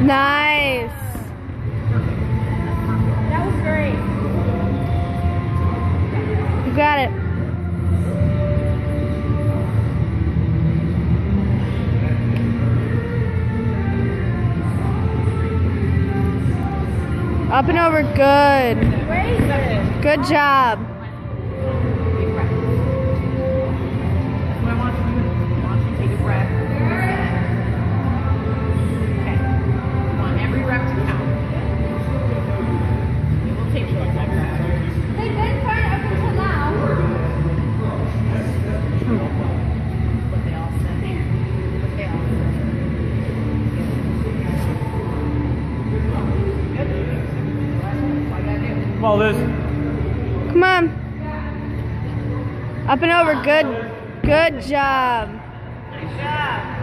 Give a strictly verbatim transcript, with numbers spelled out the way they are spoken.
Nice. That was great. You got it. Up and over, good. Great. Good job. Big breath. That's what I want you to do. I want you to take a breath. Okay. I want every rep to count. It will take you like that. They've been fine up until now. What they all said. What they all said. Come on, Liz. Come on. Up and over, good. Good job. Nice job.